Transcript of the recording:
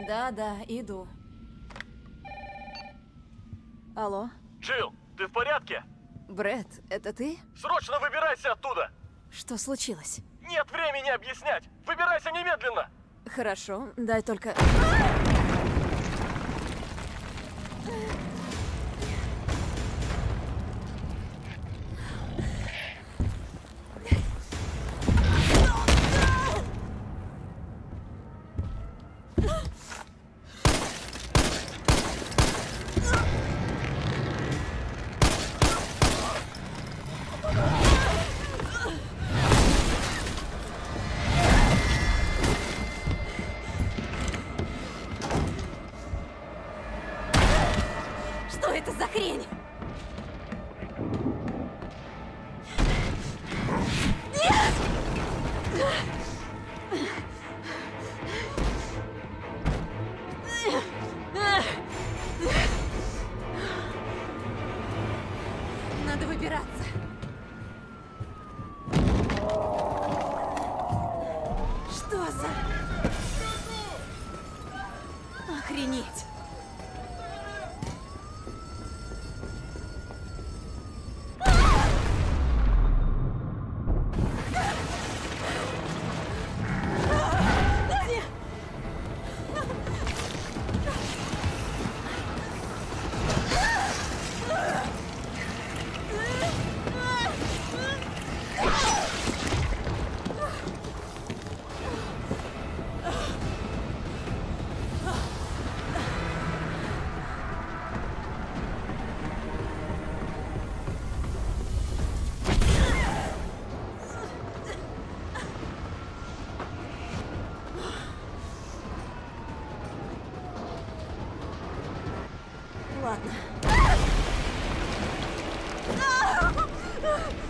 Да, иду. Алло? Джилл, ты в порядке? Брэд, это ты? Срочно выбирайся оттуда! Что случилось? Нет времени объяснять! Выбирайся немедленно! Хорошо, дай только... Что это за хрень? Надо выбираться. Что за... Охренеть. Ладно.